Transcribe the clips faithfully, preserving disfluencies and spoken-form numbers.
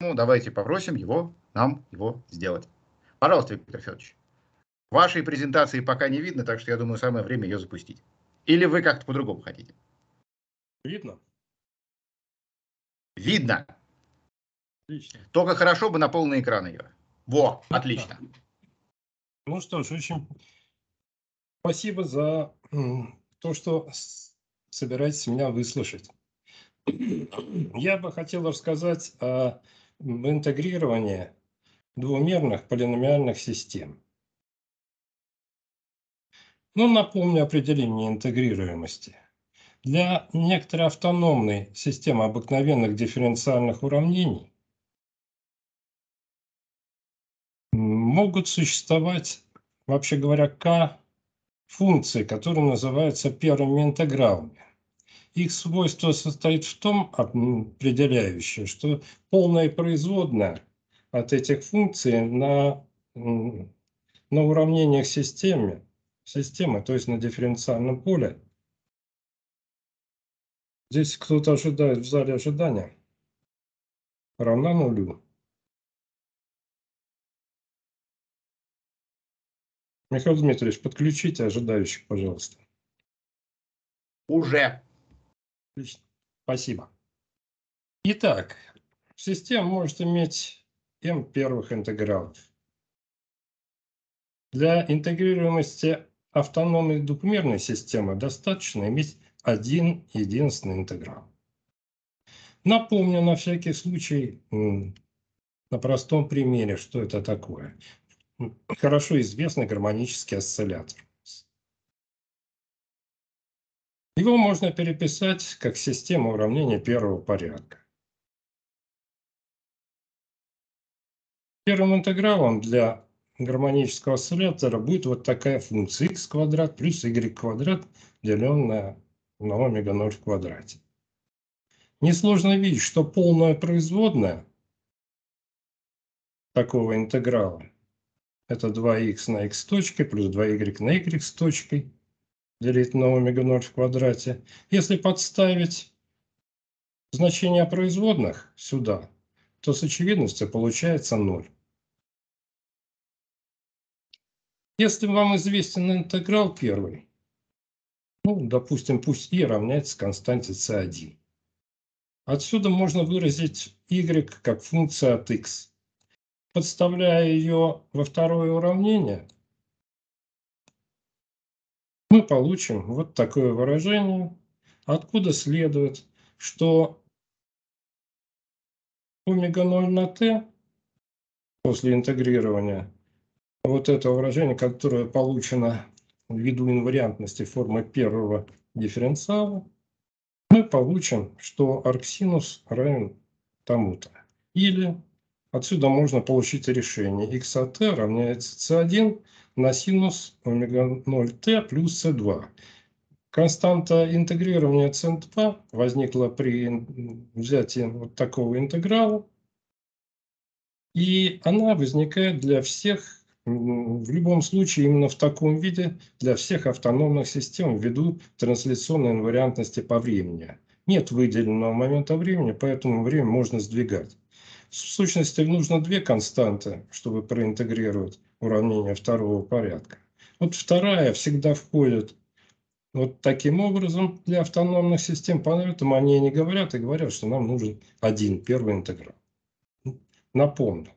Поэтому давайте попросим его, нам его сделать. Пожалуйста, Виктор Федорович. Вашей презентации пока не видно, так что я думаю, самое время ее запустить. Или вы как-то по-другому хотите? Видно? Видно. Отлично. Только хорошо бы на полный экран ее. Во, отлично. Ну что ж, очень спасибо за то, что собираетесь меня выслушать. Я бы хотел рассказать о интегрировании двумерных полиномиальных систем. Ну, напомню определение интегрируемости. Для некоторой автономной системы обыкновенных дифференциальных уравнений могут существовать, вообще говоря, k функции, которые называются первыми интегралами. Их свойство состоит в том, определяющее, что полная производная от этих функций на, на уравнениях системы, системы, то есть на дифференциальном поле. Здесь кто-то ожидает в зале ожидания, равна нулю. Михаил Дмитриевич, подключите ожидающих, пожалуйста. Уже. Отлично. Спасибо. Итак, система может иметь m первых интегралов. Для интегрируемости автономной двухмерной системы достаточно иметь один единственный интеграл. Напомню на всякий случай на простом примере, что это такое. Хорошо известный гармонический осциллятор. Его можно переписать как систему уравнений первого порядка. Первым интегралом для гармонического осциллятора будет вот такая функция x квадрат плюс y квадрат, деленное на омега ноль в квадрате. Несложно видеть, что полная производная такого интеграла — это два икс на x точкой плюс два y на y с точкой делить на омега ноль в квадрате. Если подставить значение производных сюда, то с очевидностью получается ноль. Если вам известен интеграл первый, ну, допустим, пусть и равняется константе c один. Отсюда можно выразить y как функция от x. Подставляя ее во второе уравнение, мы получим вот такое выражение, откуда следует, что омега ноль на t после интегрирования вот это выражение, которое получено ввиду инвариантности формы первого дифференциала, мы получим, что арксинус равен тому-то. Или отсюда можно получить решение x от t равняется c один на синус омега ноль t плюс c два. Константа интегрирования c два возникла при взятии вот такого интеграла, и она возникает для всех, в любом случае именно в таком виде, для всех автономных систем ввиду трансляционной инвариантности по времени. Нет выделенного момента времени, поэтому время можно сдвигать. В сущности, нужно две константы, чтобы проинтегрировать уравнение второго порядка. Вот вторая всегда входит вот таким образом для автономных систем, поэтому они не говорят и говорят, что нам нужен один первый интеграл. Напомню.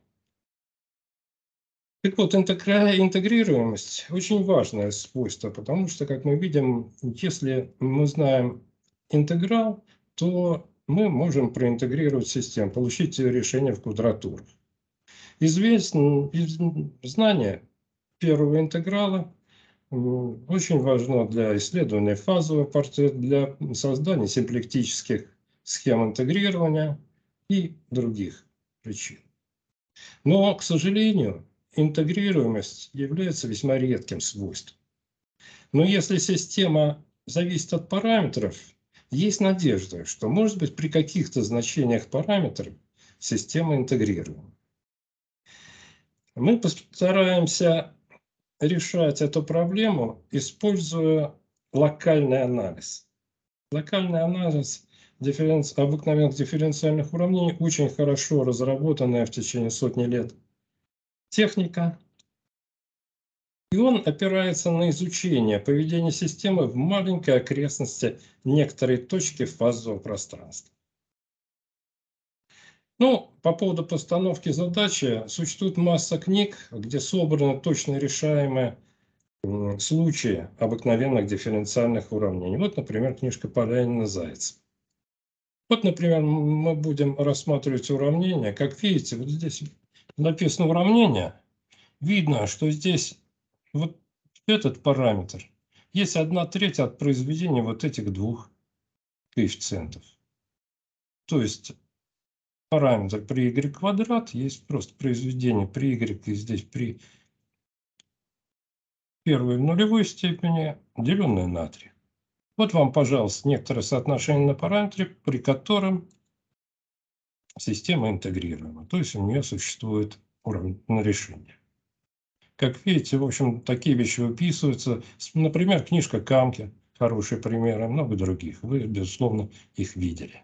Так вот, интегрируемость очень важное свойство, потому что, как мы видим, если мы знаем интеграл, то мы можем проинтегрировать систему, получить решение в квадратурах. Известно, знание первого интеграла очень важно для исследования фазового портрета, для создания симплектических схем интегрирования и других причин. Но, к сожалению, интегрируемость является весьма редким свойством. Но если система зависит от параметров, есть надежда, что, может быть, при каких-то значениях параметров система интегрируема. Мы постараемся решать эту проблему, используя локальный анализ. Локальный анализ дифференци... обыкновенных дифференциальных уравнений очень хорошо разработанная в течение сотни лет техника. И он опирается на изучение поведения системы в маленькой окрестности некоторой точки фазового пространства. Ну, по поводу постановки задачи, существует масса книг, где собраны точно решаемые случаи обыкновенных дифференциальных уравнений. Вот, например, книжка Полянина-Зайцева. Вот, например, мы будем рассматривать уравнение. Как видите, вот здесь написано уравнение. Видно, что здесь вот этот параметр есть одна треть от произведения вот этих двух коэффициентов. То есть параметр при y квадрат есть просто произведение при y, и здесь при первой в нулевой степени, деленное на три. Вот вам, пожалуйста, некоторое соотношение на параметре, при котором система интегрируема. То есть у нее существует уровень на решение. Как видите, в общем, такие вещи выписываются. Например, книжка Камки, хороший пример, и много других. Вы, безусловно, их видели.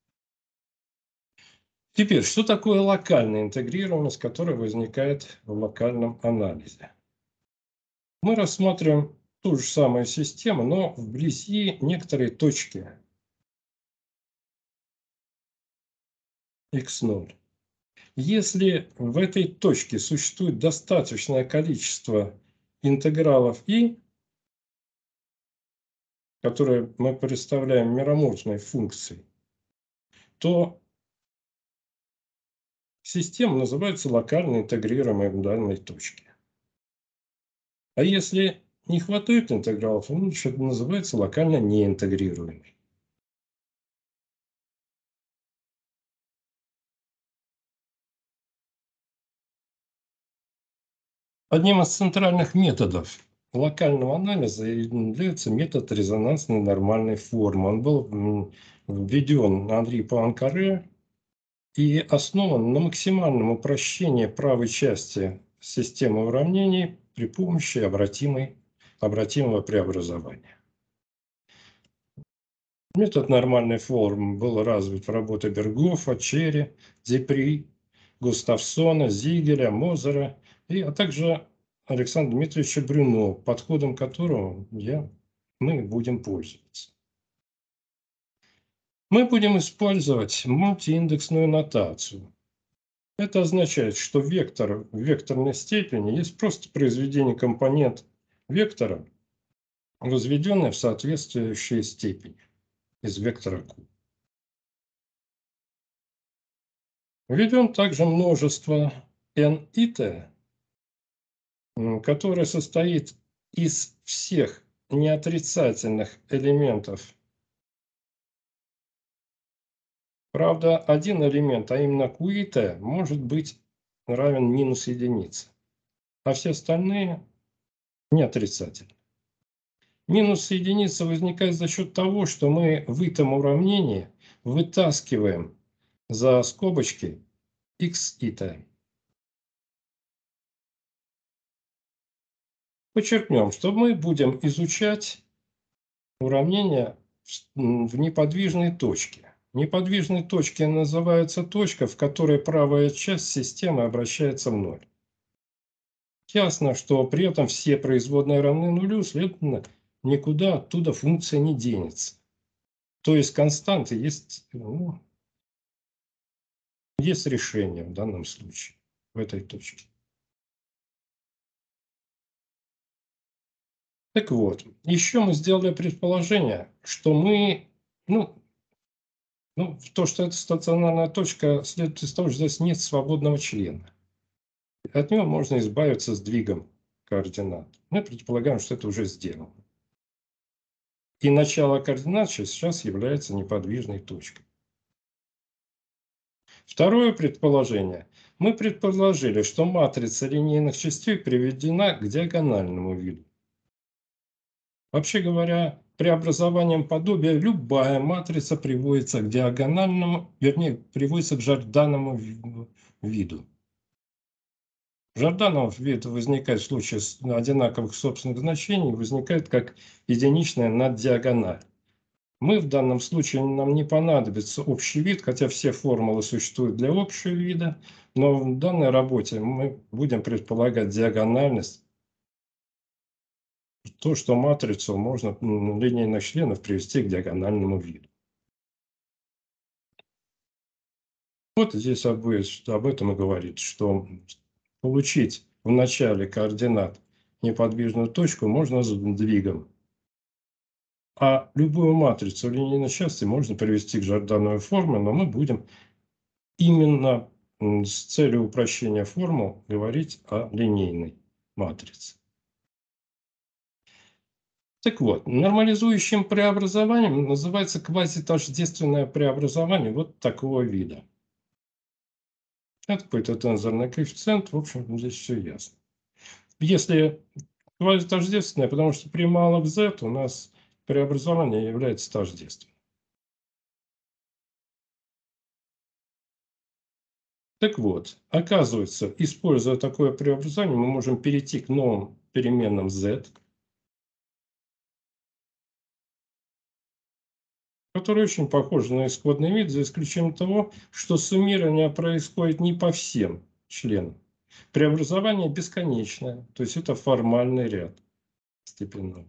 Теперь, что такое локальная интегрируемость, которая возникает в локальном анализе? Мы рассмотрим ту же самую систему, но вблизи некоторой точки икс ноль. Если в этой точке существует достаточное количество интегралов и, которые мы представляем мироморфной функцией, то система называется локально интегрируемой в данной точке. А если не хватает интегралов, он еще называется локально неинтегрируемой. Одним из центральных методов локального анализа является метод резонансной нормальной формы. Он был введен Анри Пуанкаре и основан на максимальном упрощении правой части системы уравнений при помощи обратимой, обратимого преобразования. Метод нормальной формы был развит в работе Бергофа, Черри, Депри, Густавсона, Зигеля, Мозера, и, а также Александра Дмитриевича Брюно, подходом которого я, мы будем пользоваться. Мы будем использовать мультииндексную нотацию. Это означает, что вектор в векторной степени есть просто произведение компонент вектора, возведенное в соответствующие степени из вектора Q. Введем также множество n и t, которое состоит из всех неотрицательных элементов. Правда, один элемент, а именно Q и t, может быть равен минус единице, а все остальные неотрицательны. Минус единица возникает за счет того, что мы в этом уравнении вытаскиваем за скобочки x и t. Подчеркнем, что мы будем изучать уравнение в неподвижной точке. Неподвижной точкой называется точка, в которой правая часть системы обращается в ноль. Ясно, что при этом все производные равны нулю, следовательно, никуда оттуда функция не денется. То есть константы есть, ну, есть решение в данном случае, в этой точке. Так вот, еще мы сделали предположение, что мы, ну, ну, то, что это стационарная точка, следует из того, что здесь нет свободного члена. От него можно избавиться сдвигом координат. Мы предполагаем, что это уже сделано. И начало координат сейчас является неподвижной точкой. Второе предположение. Мы предположили, что матрица линейных частей приведена к диагональному виду. Вообще говоря, преобразованием подобия любая матрица приводится к диагональному, вернее, приводится к Жордановому виду. Жорданов вид возникает в случае одинаковых собственных значений, возникает как единичная наддиагональ. Мы в данном случае, нам не понадобится общий вид, хотя все формулы существуют для общего вида, но в данной работе мы будем предполагать диагональность, то, что матрицу можно линейных членов привести к диагональному виду. Вот здесь об, об этом и говорит, что получить в начале координат неподвижную точку можно сдвигом. А любую матрицу линейной части можно привести к Жордановой форме, но мы будем именно с целью упрощения формул говорить о линейной матрице. Так вот, нормализующим преобразованием называется квазитождественное преобразование вот такого вида. Это какой-то тензорный коэффициент, в общем, здесь все ясно. Если квазитождественное, потому что при малых z у нас преобразование является тождественным. Так вот, оказывается, используя такое преобразование, мы можем перейти к новым переменным z, которые очень похожи на исходный вид, за исключением того, что суммирование происходит не по всем членам. Преобразование бесконечное, то есть это формальный ряд степенной.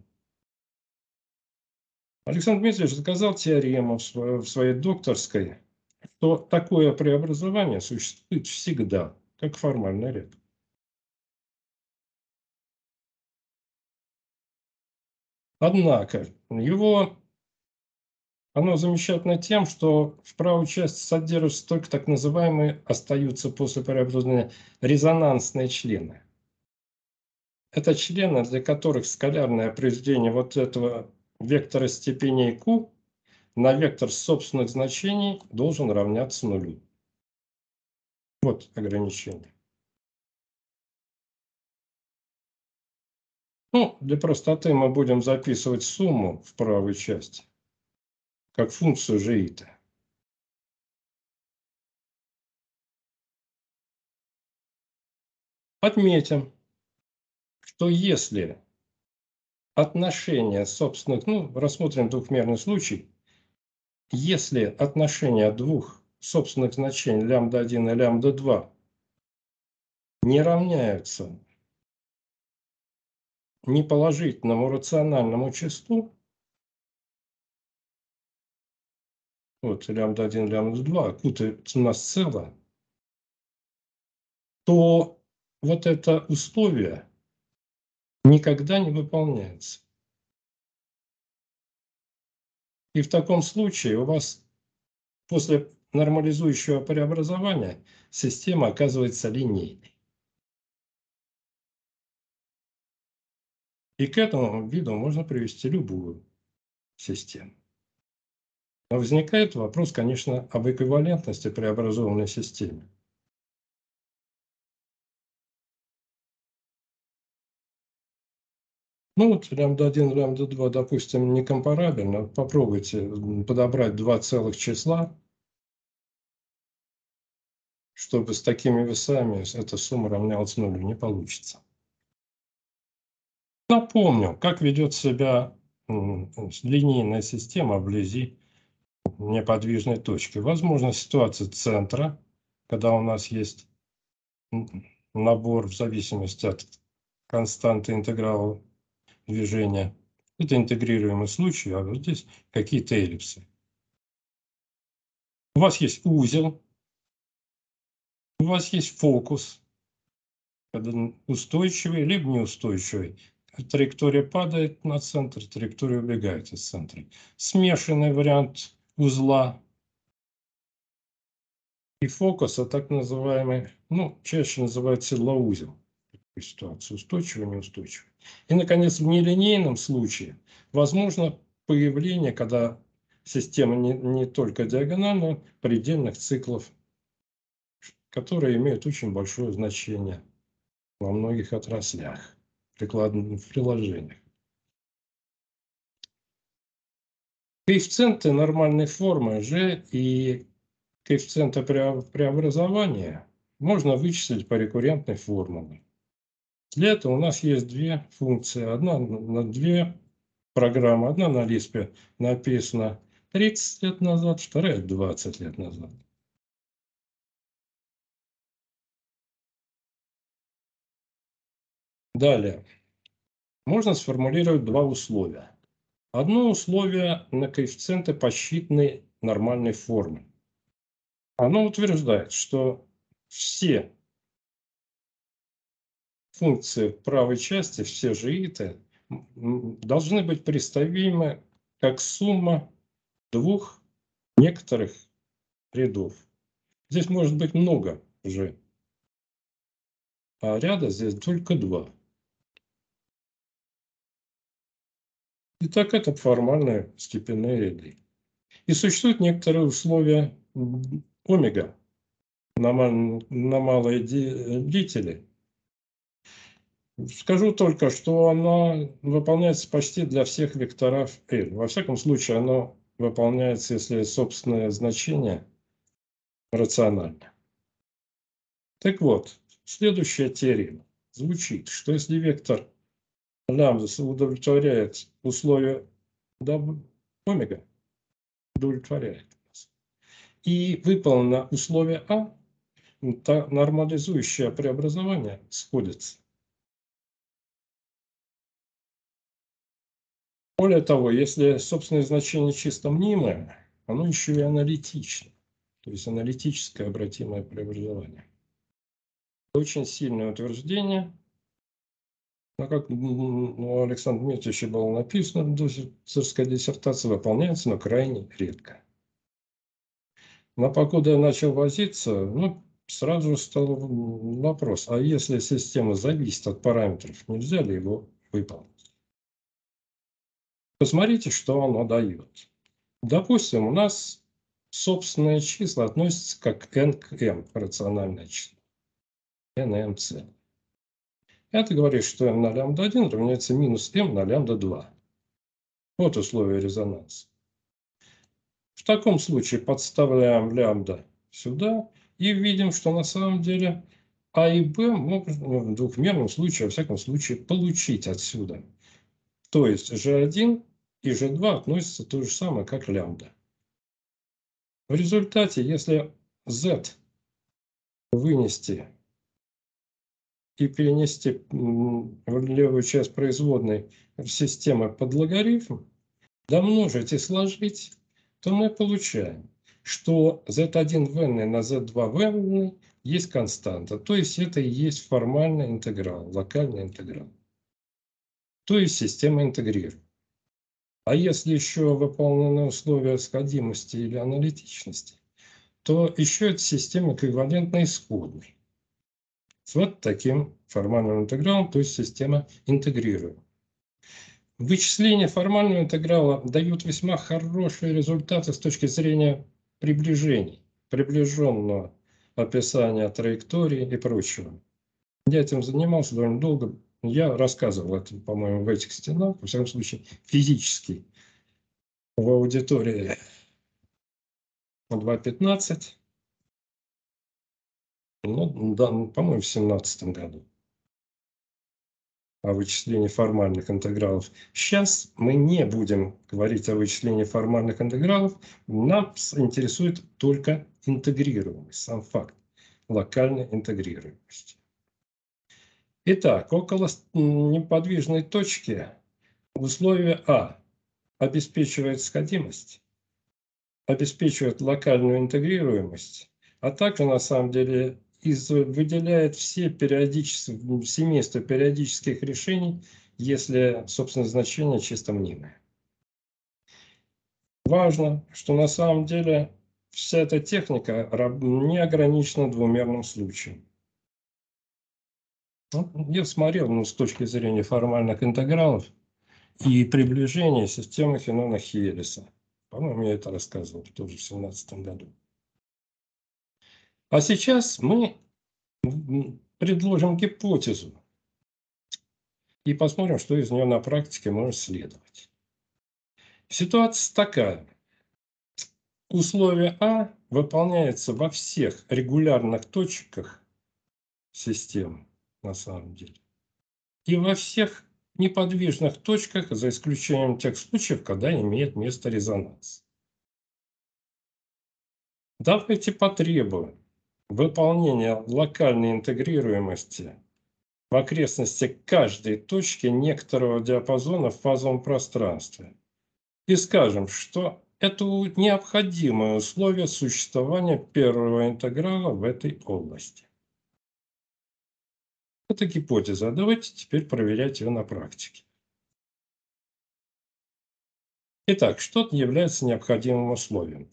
Александр Дмитриевич доказал теорему в своей докторской, что такое преобразование существует всегда, как формальный ряд. Однако его, оно замечательно тем, что в правой части содержатся только так называемые, остаются после преобразования, резонансные члены. Это члены, для которых скалярное произведение вот этого вектора степеней Q на вектор собственных значений должен равняться нулю. Вот ограничение. Ну, для простоты мы будем записывать сумму в правой части как функцию жиита. Отметим, что если отношение собственных, ну, рассмотрим двухмерный случай, если отношение двух собственных значений лямбда один и лямбда два не равняются неположительному рациональному числу, вот лямбда один, лямбда два, окутывается у нас целое, то вот это условие никогда не выполняется. И в таком случае у вас после нормализующего преобразования система оказывается линейной. И к этому виду можно привести любую систему. Но возникает вопрос, конечно, об эквивалентности преобразованной системы. Ну вот лямбда один, лямбда два, допустим, некомпарабельно. Попробуйте подобрать два целых числа, чтобы с такими весами эта сумма равнялась нулю. Не получится. Напомню, как ведет себя линейная система вблизи неподвижной точки. Возможно, ситуация центра, когда у нас есть набор в зависимости от константы интеграла движения. Это интегрируемый случай, а вот здесь какие-то эллипсы. У вас есть узел, у вас есть фокус, устойчивый либо неустойчивый. Траектория падает на центр, траектория убегает из центра. Смешанный вариант узла и фокуса, так называемый, ну, чаще называют седлоузел. Ситуация устойчивая, неустойчивая. И, наконец, в нелинейном случае возможно появление, когда система не, не только диагональная, предельных циклов, которые имеют очень большое значение во многих отраслях, прикладных приложениях. Коэффициенты нормальной формы G и коэффициенты преобразования можно вычислить по рекуррентной формуле. Для этого у нас есть две функции. Одна на две программа. Одна на Лиспе написана тридцать лет назад, вторая двадцать лет назад. Далее. Можно сформулировать два условия. Одно условие на коэффициенты посчитанной нормальной формы. Оно утверждает, что все функции в правой части, все жииты, должны быть представимы как сумма двух некоторых рядов. Здесь может быть много же, а ряда здесь только два. Итак, это формальные степенные ряды. И существуют некоторые условия омега на, на малые длители. Скажу только, что оно выполняется почти для всех векторов L. Во всяком случае, оно выполняется, если собственное значение рационально. Так вот, следующая теорема звучит, что если вектор лямбда удовлетворяет условия омега, удовлетворяет нас, и выполнено условие А, то нормализующее преобразование сходится. Более того, если собственное значение чисто мнимое, оно еще и аналитично, то есть аналитическое обратимое преобразование. Очень сильное утверждение, но как у Александра Дмитриевича было написано в докторской диссертации, выполняется, но крайне редко. Но покуда я начал возиться, ну, сразу же стал вопрос, а если система зависит от параметров, нельзя ли его выполнить? Посмотрите, что оно дает. Допустим, у нас собственные числа относятся как n к m, рациональное число, n и mc. Это говорит, что m на лямбда один равняется минус m на лямбда два. Вот условие резонанса. В таком случае подставляем лямбда сюда и видим, что на самом деле А и Б могут в двухмерном случае, во всяком случае, получить отсюда. То есть G один и G два относятся то же самое, как лямбда. В результате, если Z вынести и перенести в левую часть производной системы под логарифм, домножить и сложить, то мы получаем, что зет один в n на зет два в n есть константа. То есть это и есть формальный интеграл, локальный интеграл. То есть система интегрирует. А если еще выполнены условия сходимости или аналитичности, то еще эта система эквивалентна исходной. С вот таким формальным интегралом, то есть система интегрирует. Вычисления формального интеграла дают весьма хорошие результаты с точки зрения приближений, приближенного описания траектории и прочего. Я этим занимался довольно долго. Я рассказывал это, по-моему, в этих стенах, во всяком случае, физически, в аудитории два пятнадцать, ну, да, по-моему, в семнадцатом году. О вычислении формальных интегралов. Сейчас мы не будем говорить о вычислении формальных интегралов. Нас интересует только интегрируемость, сам факт локальной интегрируемости. Итак, около неподвижной точки условие А обеспечивает сходимость, обеспечивает локальную интегрируемость, а также на самом деле выделяет все периодические, семейство периодических решений, если собственное значение чисто мнимое. Важно, что на самом деле вся эта техника не ограничена двумерным случаем. Я смотрел, ну, с точки зрения формальных интегралов и приближения системы Фенона-Хиелиса. По-моему, я это рассказывал тоже в две тысячи семнадцатом году. А сейчас мы предложим гипотезу и посмотрим, что из нее на практике можно следовать. Ситуация такая. Условие А выполняется во всех регулярных точках системы, на самом деле, и во всех неподвижных точках, за исключением тех случаев, когда имеет место резонанс. Давайте потребуем выполнения локальной интегрируемости в окрестности каждой точки некоторого диапазона в фазовом пространстве. И скажем, что это необходимое условие существования первого интеграла в этой области. Это гипотеза. Давайте теперь проверять ее на практике. Итак, что является необходимым условием?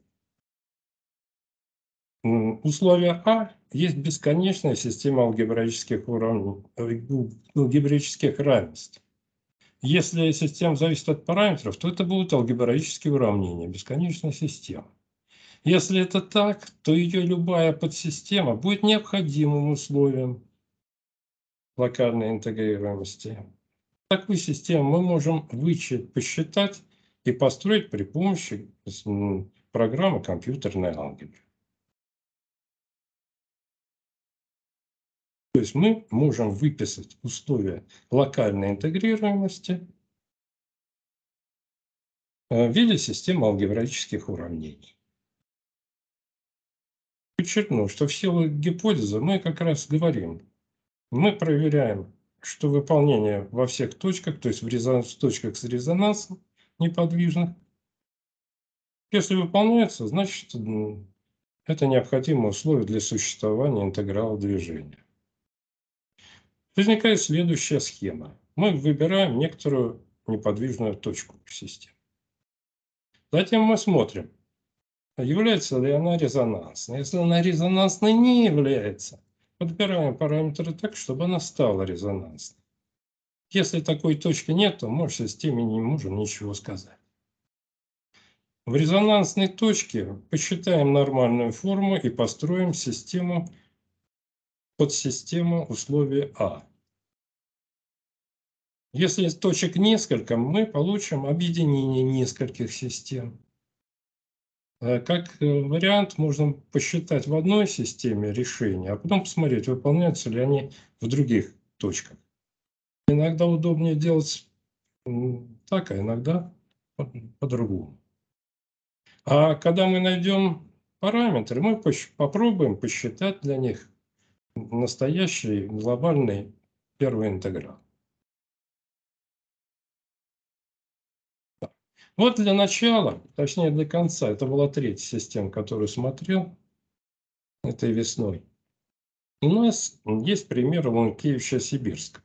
Условие А есть бесконечная система алгебраических, урав... алгебраических равенств. Если система зависит от параметров, то это будут алгебраические уравнения, бесконечная система. Если это так, то ее любая подсистема будет необходимым условием локальной интегрируемости. Такую систему мы можем вычислить, посчитать и построить при помощи программы компьютерной алгебры. То есть мы можем выписать условия локальной интегрируемости в виде системы алгебраических уравнений. Подчеркну, что в силу гипотезы мы как раз говорим, мы проверяем, что выполнение во всех точках, то есть в, резонанс, в точках с резонансом неподвижных, если выполняется, значит это необходимое условие для существования интеграла движения. Возникает следующая схема. Мы выбираем некоторую неподвижную точку в системе. Затем мы смотрим, является ли она резонансной. Если она резонансной не является, подбираем параметры так, чтобы она стала резонансной. Если такой точки нет, то мы в системе не можем ничего сказать. В резонансной точке посчитаем нормальную форму и построим систему, подсистему условия А. Если точек несколько, мы получим объединение нескольких систем. Как вариант, можно посчитать в одной системе решения, а потом посмотреть, выполняются ли они в других точках. Иногда удобнее делать так, а иногда по-другому. А когда мы найдем параметры, мы попробуем посчитать для них настоящий глобальный первый интеграл. Вот для начала, точнее для конца, это была третья система, которую смотрел этой весной. У нас есть пример Лункевича-Сибирского.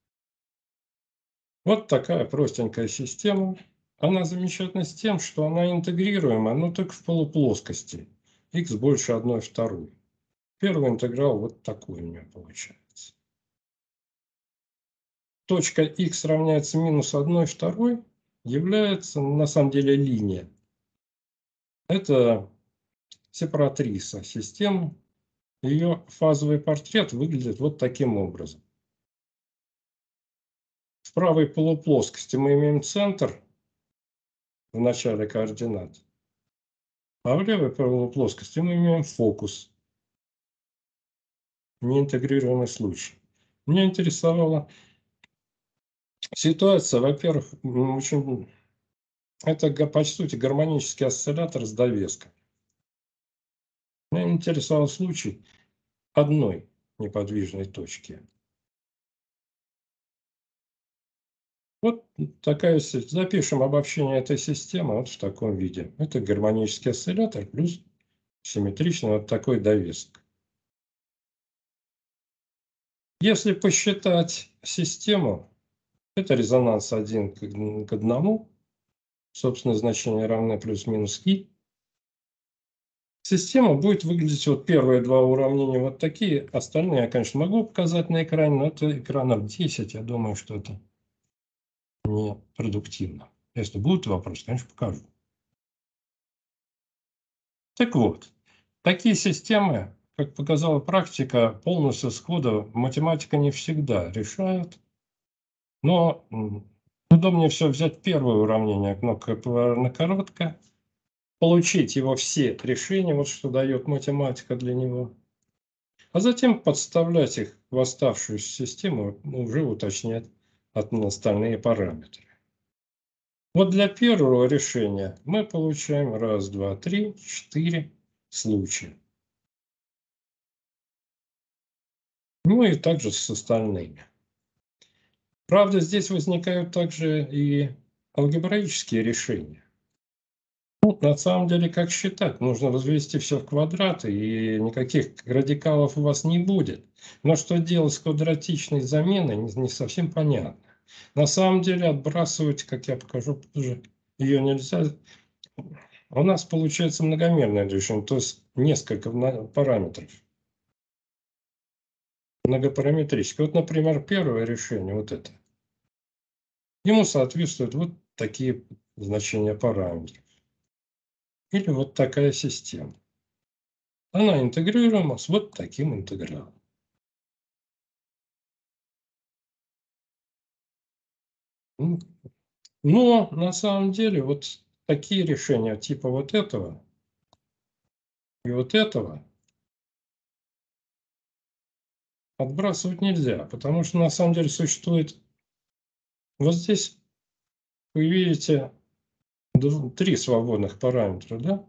Вот такая простенькая система. Она замечательна с тем, что она интегрируема, но только в полуплоскости. Х больше одной второй. Первый интеграл вот такой у меня получается. Точка х равняется минус одной второй является на самом деле линия. Это сепаратриса системы. Ее фазовый портрет выглядит вот таким образом. В правой полуплоскости мы имеем центр в начале координат, а в левой полуплоскости мы имеем фокус. Неинтегрируемый случай. Меня интересовала ситуация, во-первых, очень... это по сути гармонический осциллятор с довеском. Меня интересовал случай одной неподвижной точки. Вот такая, запишем обобщение этой системы вот в таком виде. Это гармонический осциллятор плюс симметричный вот такой довесок. Если посчитать систему, это резонанс один к одному, собственно, значение равны плюс-минус и. Система будет выглядеть, вот первые два уравнения вот такие, остальные я, конечно, могу показать на экране, но это экранов десять, я думаю, что это не продуктивно. Если будут вопросы, конечно, покажу. Так вот, такие системы, как показала практика, полностью сходу математика не всегда решает, но удобнее все взять первое уравнение, кнопка популярно короткая, получить его все решения, вот что дает математика для него, а затем подставлять их в оставшуюся систему, уже уточнять остальные параметры. Вот для первого решения мы получаем раз, два, три, четыре случая. Ну и также с остальными. Правда, здесь возникают также и алгебраические решения. Ну, на самом деле, как считать? Нужно возвести все в квадраты, и никаких радикалов у вас не будет. Но что делать с квадратичной заменой, не, не совсем понятно. На самом деле, отбрасывать, как я покажу позже, ее нельзя. У нас получается многомерное решение, то есть несколько параметров. Многопараметрическое. Вот, например, первое решение, вот это. Ему соответствуют вот такие значения параметров. Или вот такая система. Она интегрируема с вот таким интегралом. Но на самом деле вот такие решения типа вот этого и вот этого отбрасывать нельзя, потому что на самом деле существует вот здесь, вы видите, три свободных параметра, да?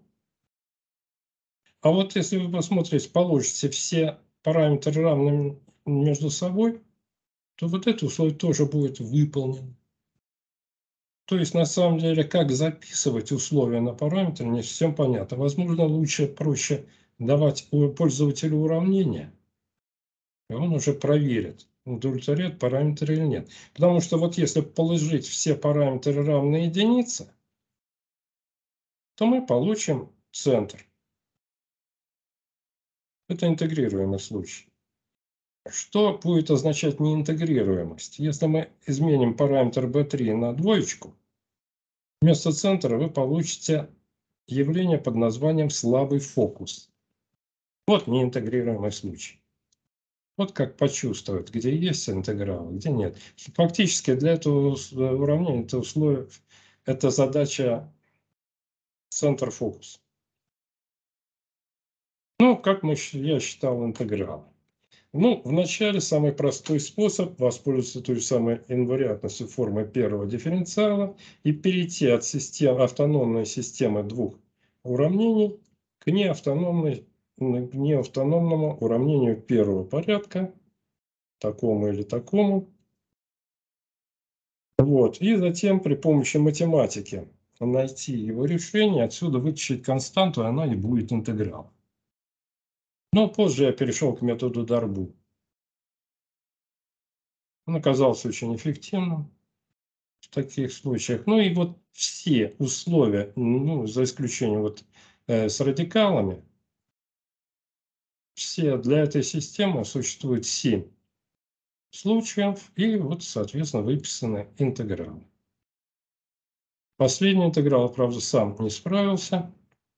А вот если вы посмотрите, положите все параметры равными между собой, то вот это условие тоже будет выполнено. То есть на самом деле, как записывать условия на параметры, не совсем понятно. Возможно, лучше, проще давать пользователю уравнение, и он уже проверит, удовлетворяет параметр или нет. Потому что вот если положить все параметры равные единице, то мы получим центр. Это интегрируемый случай. Что будет означать неинтегрируемость? Если мы изменим параметр би три на двоечку, вместо центра вы получите явление под названием слабый фокус. Вот неинтегрируемый случай. Вот как почувствовать, где есть интеграл, где нет. Фактически для этого уравнения, это условие, это задача центр-фокус. Ну, как мы, я считал интеграл. Ну, вначале самый простой способ воспользоваться той же самой инвариантностью формы первого дифференциала и перейти от системы, автономной системы двух уравнений к неавтономной, неавтономному уравнению первого порядка, такому или такому. Вот. И затем при помощи математики найти его решение, отсюда вытащить константу, и она и будет интеграл. Но позже я перешел к методу Дарбу. Он оказался очень эффективным в таких случаях. Ну и вот все условия, ну, за исключением вот э, с радикалами, все для этой системы существует семь случаев, и вот, соответственно, выписаны интегралы. Последний интеграл, правда, сам не справился.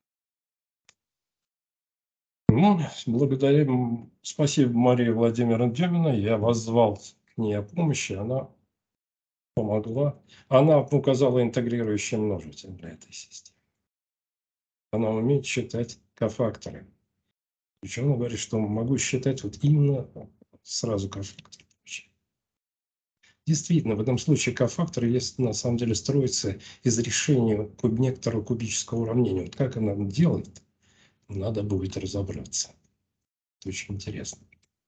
Ну, благодаря, спасибо Марии Владимировне Деминой, я воззвал к ней о помощи, она помогла. Она указала интегрирующий множитель для этой системы. Она умеет считать кофакторы. Причем она говорит, что могу считать вот именно сразу кофакторы. Действительно, в этом случае кофакторы есть, на самом деле, строится из решения некоторого кубического уравнения. Вот как она делает, надо будет разобраться. Это очень интересно.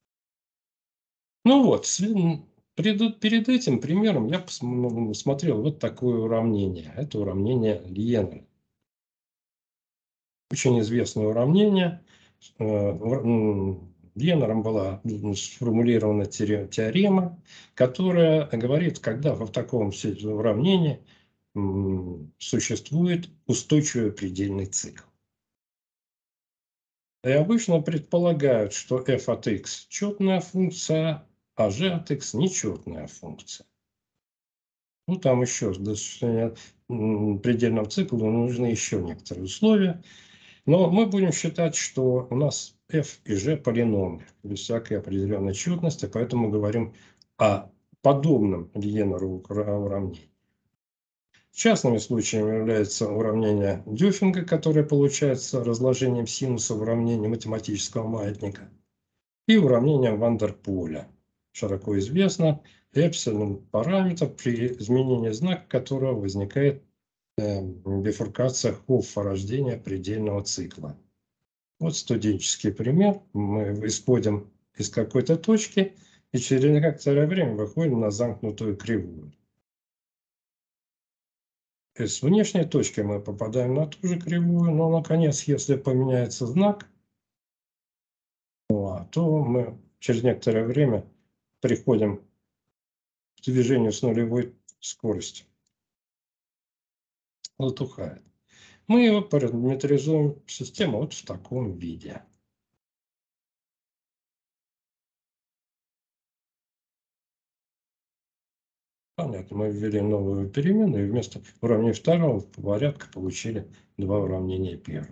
Ну вот, перед, перед этим примером я посмотрел вот такое уравнение. Это уравнение Лиена. Очень известное уравнение. Ленером была сформулирована теорема, которая говорит, когда в таком уравнении существует устойчивый предельный цикл. И обычно предполагают, что f от x четная функция, а g от x нечетная функция. Ну, там еще для достижения предельного цикла нужны еще некоторые условия. Но мы будем считать, что у нас f и g полиномы, без всякой определенной четности, поэтому говорим о подобном Лиенерову уравнению. Частными случаями является уравнение Дюффинга, которое получается разложением синуса в уравнении математического маятника, и уравнение Ван дер Поля, широко известно, эпсилон параметр, при изменении знака которого возникает э, бифуркация хоффа рождения предельного цикла. Вот студенческий пример. Мы исходим из какой-то точки и через некоторое время выходим на замкнутую кривую. С внешней точки мы попадаем на ту же кривую, но, наконец, если поменяется знак, то мы через некоторое время приходим к движению с нулевой скоростью. Затухает. Мы его параметризуем в систему вот в таком виде. Понятно, мы ввели новую переменную, и вместо уравнения второго порядка получили два уравнения первого.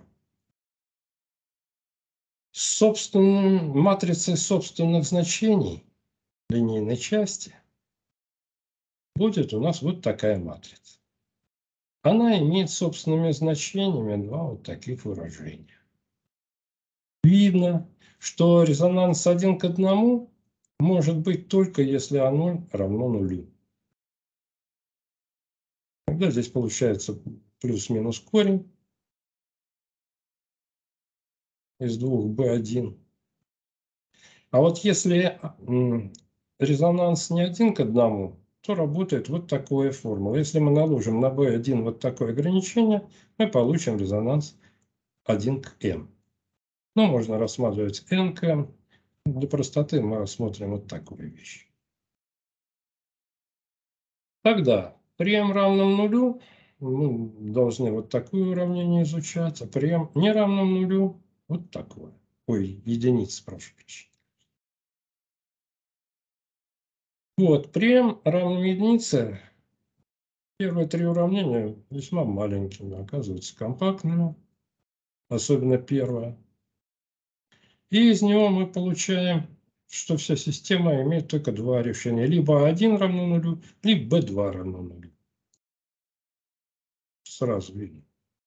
Собственной матрицей собственных значений линейной части будет у нас вот такая матрица. Она имеет собственными значениями два вот таких выражения. Видно, что резонанс один к одному может быть только если А ноль равно нулю. Тогда здесь получается плюс-минус корень из двух бэ один. А вот если резонанс не один к одному, то работает вот такая формула. Если мы наложим на бэ один вот такое ограничение, мы получим резонанс один к эм. Но можно рассматривать эн к эм. Для простоты мы рассмотрим вот такую вещь. Тогда при m равном нулю мы должны вот такое уравнение изучать, а при m не равном нулю вот такое. Ой, единица, прошу прощения. Вот, при m равном единице первые три уравнения весьма маленькими, оказываются компактными, особенно первое. И из него мы получаем, что вся система имеет только два решения. Либо а один равно нулю, либо бэ два равно нулю. Сразу видно.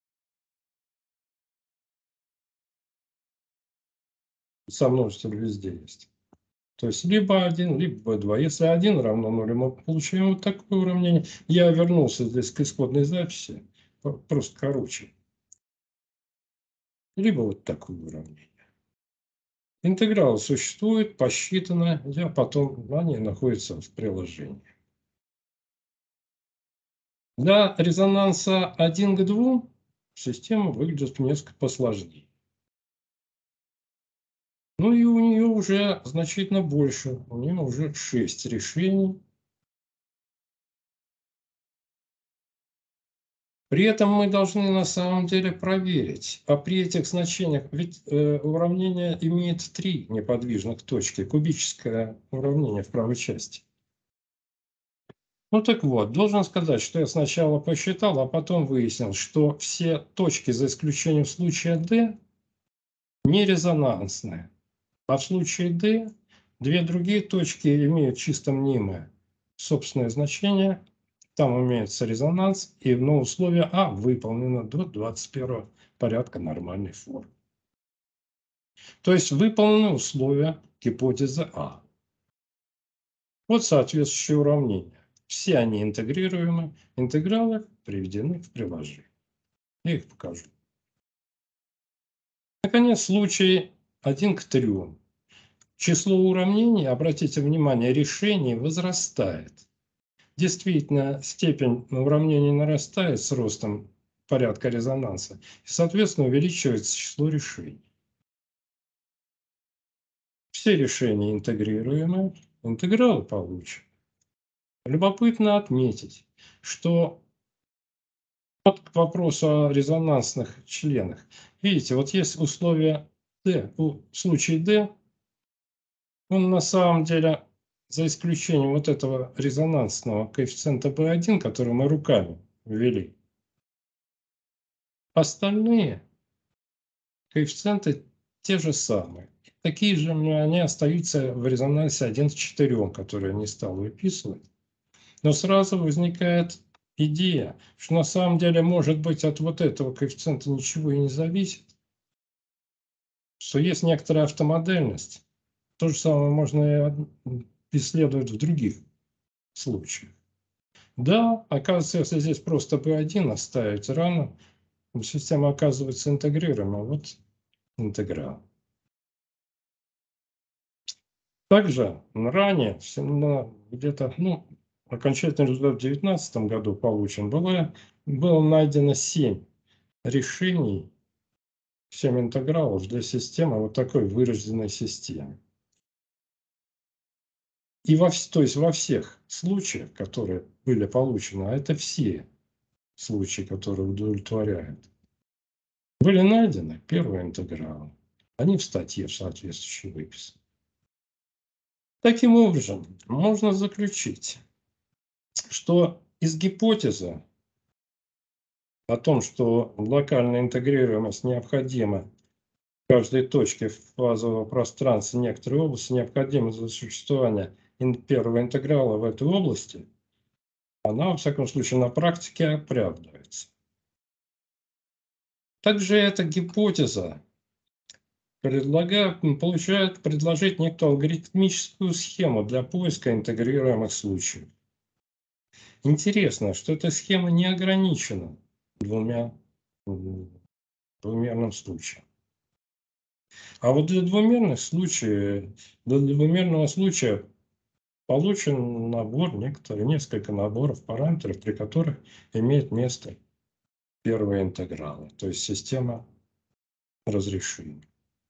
Сомножитель везде есть. То есть либо один, либо бэ два. Если один равно нулю, мы получаем вот такое уравнение. Я вернулся здесь к исходной записи, просто короче. Либо вот такое уравнение. Интегралы существуют, посчитаны, а потом они находятся в приложении. Для резонанса один к двум система выглядит несколько посложнее. Ну и у нее уже значительно больше. У нее уже шесть решений. При этом мы должны на самом деле проверить, а при этих значениях, ведь э, уравнение имеет три неподвижных точки, кубическое уравнение в правой части. Ну так вот, должен сказать, что я сначала посчитал, а потом выяснил, что все точки, за исключением случая D, не резонансные. А в случае D две другие точки имеют чисто мнимое собственное значение. Там имеется резонанс, и но условие А выполнено до двадцать первого порядка нормальной формы. То есть выполнены условия гипотезы А. Вот соответствующие уравнения. Все они интегрируемы, интегралы приведены в приложение. Я их покажу. Наконец, случай один к трём. Число уравнений, обратите внимание, решений возрастает. Действительно, степень уравнений нарастает с ростом порядка резонанса, и, соответственно, увеличивается число решений. Все решения интегрируемы, интегралы получены. Любопытно отметить, что вот к вопросу о резонансных членах. Видите, вот есть условие D, в случае D, он на самом деле, за исключением вот этого резонансного коэффициента бэ один, который мы руками ввели, остальные коэффициенты те же самые. Такие же они остаются в резонансе один к четырем, который я не стал выписывать. Но сразу возникает идея, что на самом деле, может быть, от вот этого коэффициента ничего и не зависит. Что есть некоторая автомодельность. То же самое можно исследовать в других случаях. Да, оказывается, если здесь просто би один оставить рано, система оказывается интегрируемой. Вот интеграл. Также ранее, где-то, ну, окончательный результат в две тысячи девятнадцатом году получен, было, было найдено семь решений, семь интегралов для системы вот такой вырожденной системы. И во, то есть во всех случаях, которые были получены, а это все случаи, которые удовлетворяют, были найдены первые интегралы. Они в статье соответствующей выписаны. Таким образом, можно заключить, что из гипотезы о том, что локальная интегрируемость необходима в каждой точке фазового пространства некоторой области, необходима для существования первого интеграла в этой области, она, во всяком случае, на практике оправдывается. Также эта гипотеза предлагает, получает предложить некую алгоритмическую схему для поиска интегрируемых случаев. Интересно, что эта схема не ограничена двумя двумерным случаем. А вот для двумерных случаев, для двумерного случая получен набор, некоторые, несколько наборов параметров, при которых имеет место первые интегралы, то есть система разрешений.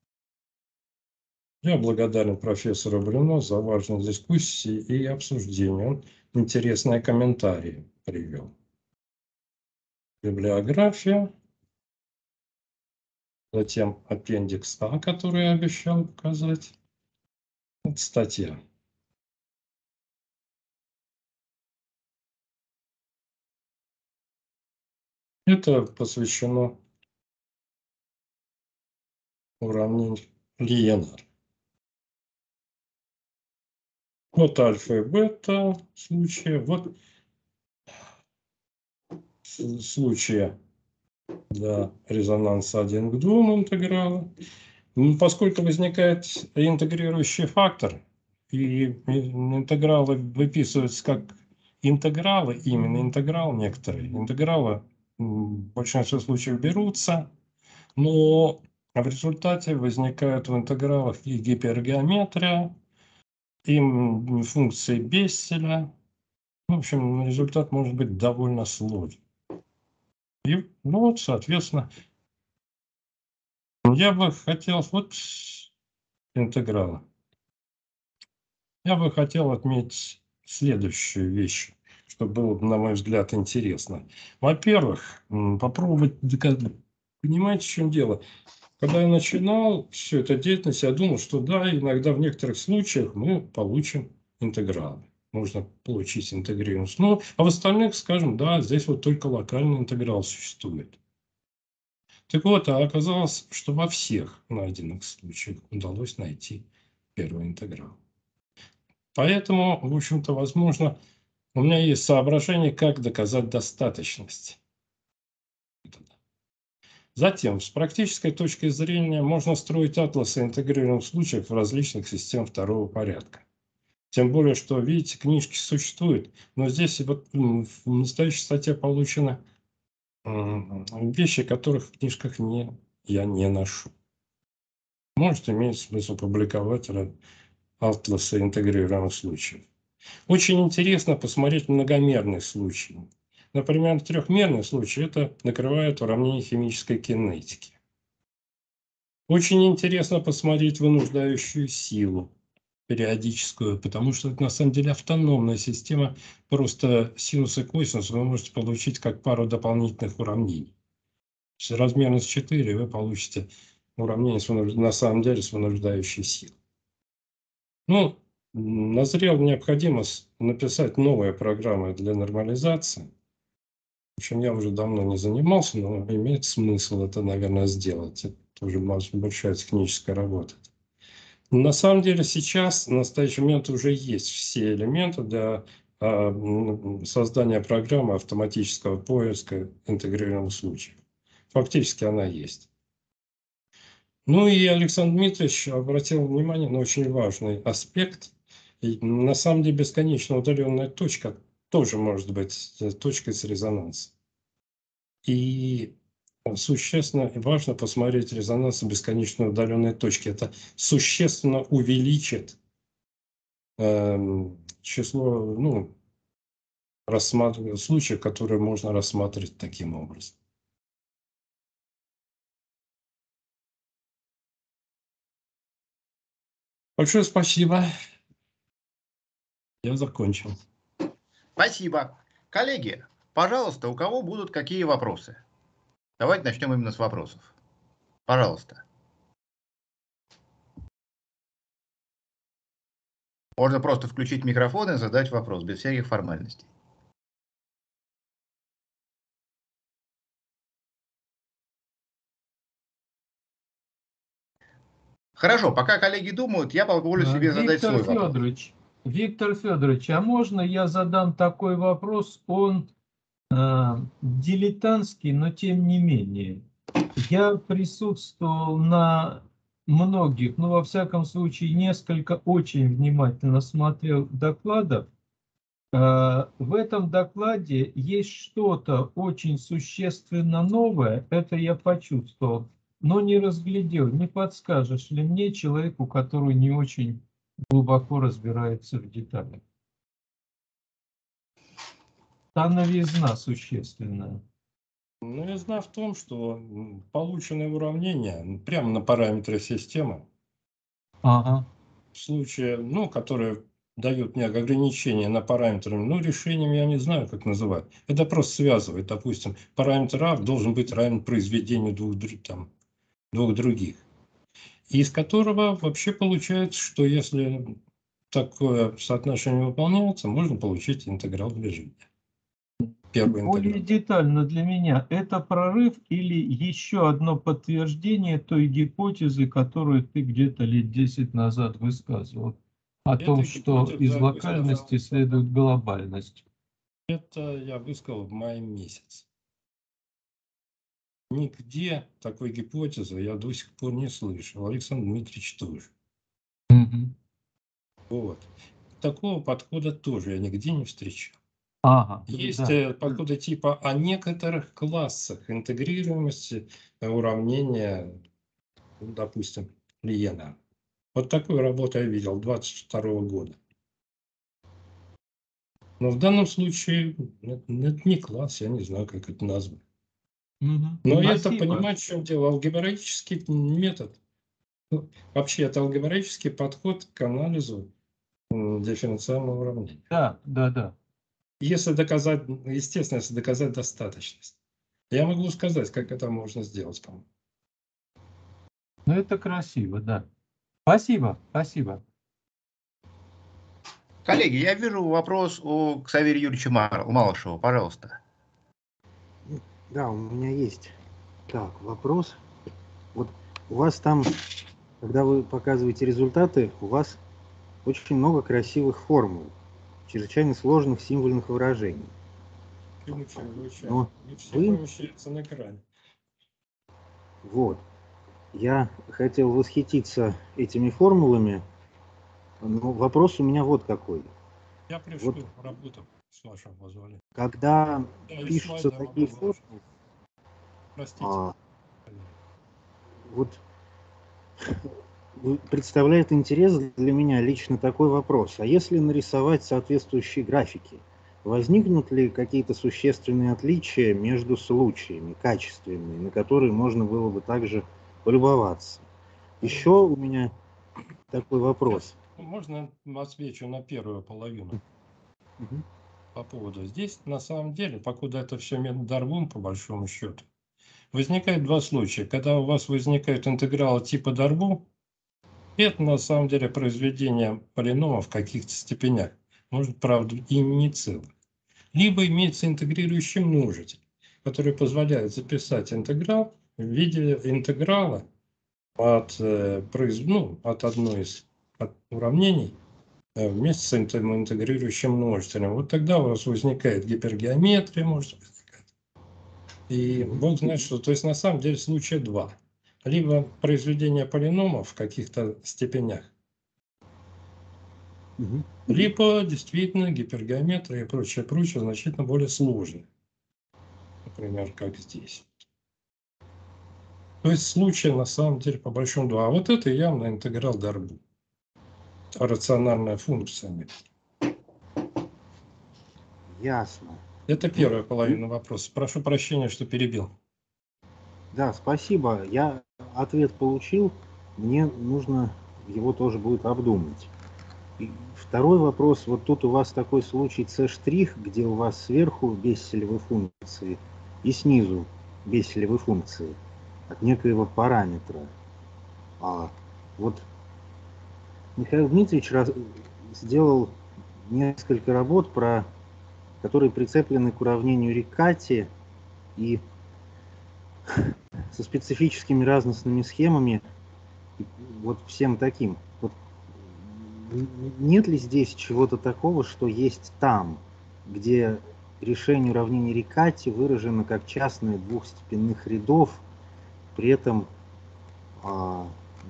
Я благодарен профессору Блину за важные дискуссии и обсуждения. Он интересные комментарии привел. Библиография. Затем аппендикс А, который я обещал показать. Вот статья. Это посвящено уравнению Лиенар. Вот альфа и бета случаи. Вот случаи для резонанса один к двум интеграла. Поскольку возникает интегрирующий фактор, и интегралы выписываются как интегралы, именно интеграл некоторые. Интегралы в большинстве случаев берутся, но в результате возникают в интегралах и гипергеометрия, и функции Бесселя. В общем, результат может быть довольно сложный. И ну вот, соответственно, я бы хотел, вот интегралы. Я бы хотел отметить следующую вещь, что было, на мой взгляд, интересно. Во-первых, попробовать доказать. Понимаете, в чем дело? Когда я начинал всю эту деятельность, я думал, что да, иногда в некоторых случаях мы получим интегралы. Можно получить интегрируемость. Ну, а в остальных, скажем, да, здесь вот только локальный интеграл существует. Так вот, а оказалось, что во всех найденных случаях удалось найти первый интеграл. Поэтому, в общем-то, возможно, у меня есть соображение, как доказать достаточность. Затем, с практической точки зрения, можно строить атласы интегрированных случаев в различных системах второго порядка. Тем более, что, видите, книжки существуют, но здесь вот в настоящей статье получены вещи, которых в книжках не, я не ношу. Может, имеет смысл публиковать атласы интегрированных случаев. Очень интересно посмотреть многомерные случаи. Например, трехмерный случай – это накрывает уравнение химической кинетики. Очень интересно посмотреть вынуждающую силу периодическую, потому что это на самом деле автономная система, просто синус и косинус вы можете получить как пару дополнительных уравнений. С размерность четыре вы получите уравнение с вынуж... на самом деле с вынуждающей силой. Ну, назрела необходимость написать новые программы для нормализации. В общем, я уже давно не занимался, но имеет смысл это, наверное, сделать. Это тоже большая техническая работа. На самом деле сейчас, в настоящий момент, уже есть все элементы для а, создания программы автоматического поиска интегрированных случаев. Фактически она есть. Ну и Александр Дмитриевич обратил внимание на очень важный аспект. И на самом деле бесконечно удаленная точка тоже может быть точкой с резонансом. И существенно важно посмотреть резонанс бесконечно удаленной точки. Это существенно увеличит э, число ну, рассматр... случаев, которые можно рассматривать таким образом. Большое спасибо. Я закончил. Спасибо. Коллеги, пожалуйста, у кого будут какие вопросы? Давайте начнем именно с вопросов. Пожалуйста. Можно просто включить микрофон и задать вопрос, без всяких формальностей. Хорошо, пока коллеги думают, я позволю себе задать Виктор свой вопрос. Федорович, Виктор Федорович, а можно я задам такой вопрос? Он э, дилетантский, но тем не менее. Я присутствовал на многих, ну, во всяком случае, несколько очень внимательно смотрел докладов. Э, в этом докладе есть что-то очень существенно новое, это я почувствовал, но не разглядел. Не подскажешь ли мне, человеку, который не очень глубоко разбирается в деталях? Та новизна существенная. Новизна в том, что полученное уравнение прямо на параметры системы, Ага. в случае, ну, которые дают мне ограничения на параметры, ну, решением я не знаю, как называть. Это просто связывает, допустим, параметр А должен быть равен произведению двух, там, двух других. Из которого вообще получается, что если такое соотношение выполняется, можно получить интеграл движения. Первый Более интеграл. детально для меня, это прорыв или еще одно подтверждение той гипотезы, которую ты где-то лет десять назад высказывал, о Эта том, что гипотеза из локальности следует глобальность? Это я высказал в мае месяце. Нигде такой гипотезы я до сих пор не слышал. Александр Дмитриевич тоже. Угу. Вот. Такого подхода тоже я нигде не встречал. Ага, Есть да. подходы типа о некоторых классах интегрируемости уравнения, допустим, Лиена. Вот такую работу я видел двадцать второго года. Но в данном случае это не класс, я не знаю, как это назвать. Угу. Но Спасибо. это, понимаете, в чем дело? Алгебраический метод. Вообще, это алгебраический подход к анализу дифференциального уравнения. Да, да, да. Если доказать, естественно, если доказать достаточность. Я могу сказать, как это можно сделать, по-моему. Ну, это красиво, да. Спасибо, спасибо. Коллеги, я вижу вопрос у Ксаверия Юрьевича Малышева. Пожалуйста. Да, у меня есть. Так, вопрос. Вот у вас там, когда вы показываете результаты, у вас очень много красивых формул, чрезвычайно сложных символьных выражений. Но вы... на экране. Вот. Я хотел восхититься этими формулами, но вопрос у меня вот какой. Я пришлю Вот, работу, с вашего позволения. когда Да, пишутся такие формулы, Простите. а, вот представляет интерес для меня лично такой вопрос. А если нарисовать соответствующие графики, возникнут ли какие-то существенные отличия между случаями, качественные, на которые можно было бы также полюбоваться? Еще у меня такой вопрос. Можно отвечу на первую половину. Угу. По поводу. Здесь, на самом деле, покуда это все метод Дарбун, по большому счету, возникает два случая. Когда у вас возникают интегралы типа Дарбу, это на самом деле произведение полиномов в каких-то степенях. Может, правда, и не целых. Либо имеется интегрирующий множитель, который позволяет записать интеграл в виде интеграла от, ну, от одной из от уравнений вместе с этим интегрирующим множителем. Вот тогда у вас возникает гипергеометрия, может возникать. И Бог знает, что, то есть на самом деле случая два. Либо произведение полиномов в каких-то степенях Угу. Либо действительно гипергеометрия и прочее, прочее значительно более сложные. Например, как здесь. То есть случай на самом деле по большому два. А вот это явно интеграл Дарбу. Рациональная функция. Ясно. Это первая половина вопроса. Прошу прощения, что перебил. Да, спасибо. Я ответ получил. Мне нужно его тоже будет обдумать. И второй вопрос. Вот тут у вас такой случай C', где у вас сверху бесселевые функции и снизу бесселевые функции от некоего параметра. А вот Михаил Дмитриевич раз... сделал несколько работ, про... которые прицеплены к уравнению Рикати и со специфическими разностными схемами, вот всем таким. Вот нет ли здесь чего-то такого, что есть там, где решение уравнения Рикати выражено как частное двухстепенных рядов, при этом а,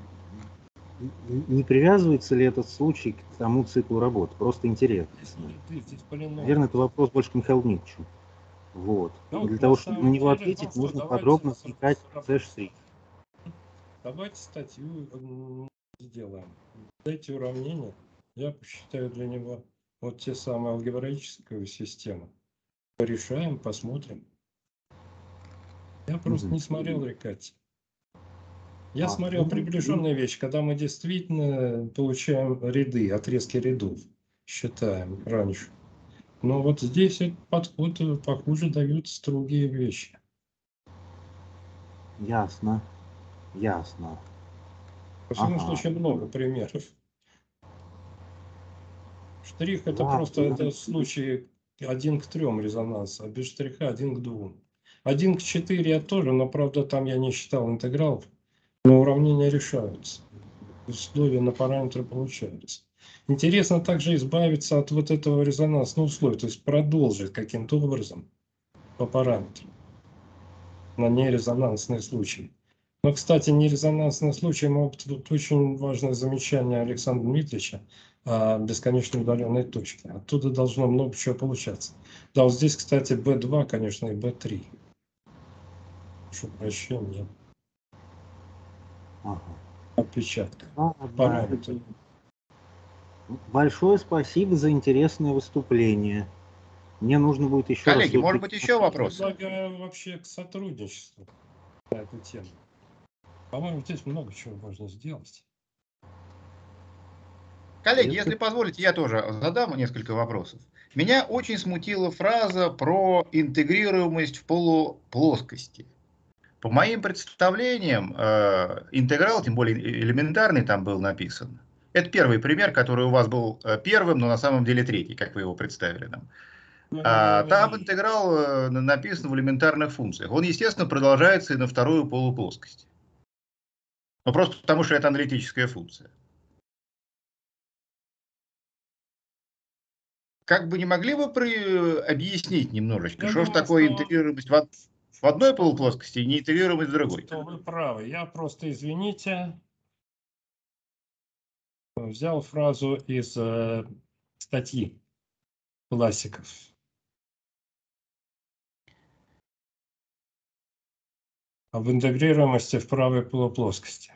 не привязывается ли этот случай к тому циклу работ? Просто интересно. Наверное, это вопрос больше к Михаилу Дмитриевичу. Вот. Ну, Для того, чтобы на него деле, ответить, ну, нужно что, подробно давайте вникать с- в C'. Давайте статью м, сделаем. Эти уравнения, я посчитаю для него вот те самые алгебраическую систему. Порешаем, посмотрим. Я просто Мгм. не смотрел Рикати. Я А, смотрел ну, приближенные вещи, когда мы действительно получаем ряды, отрезки рядов, считаем раньше. Но вот здесь этот подход, э, похоже, дают строгие вещи. Ясно. Ясно. Во всяком Ага. случае, много примеров. Штрих это Ладно. просто это случай один к трем резонанса, а без штриха один к двум. Один к четыре я тоже, но правда там я не считал интегралов, но уравнения решаются. Условия на параметры получаются. Интересно также избавиться от вот этого резонансного условия, то есть продолжить каким-то образом по параметрам на нерезонансные случаи. Но, кстати, нерезонансные случаи могут быть очень важное замечание Александра Дмитриевича о бесконечно удаленной точке. Оттуда должно много чего получаться. Да, вот здесь, кстати, бэ два, конечно, и бэ три. Прошу прощения. Ага. Отпечатка. Ладно. Параметры. Большое спасибо за интересное выступление. Мне нужно будет еще Коллеги, раз... может быть, еще вопросы? Предлагаю вообще к сотрудничеству на эту тему. По-моему, здесь много чего можно сделать. Коллеги, Если- если позволите, я тоже задам несколько вопросов. Меня очень смутила фраза про интегрируемость в полуплоскости. По моим представлениям, э, интеграл, тем более элементарный, там был написан. Это первый пример, который у вас был э, первым, но на самом деле третий, как вы его представили нам. А, там интеграл э, написан в элементарных функциях. Он, естественно, продолжается и на вторую полуплоскость. Ну, просто потому, что это аналитическая функция. Как бы не могли вы при... объяснить немножечко, Я что же думаю, такое что- интегрируемость в, в одной что- полуплоскости и не интегрируемость в другой? Что вы правы. Я просто, извините, взял фразу из э, статьи классиков. Об интегрируемости в правой полуплоскости.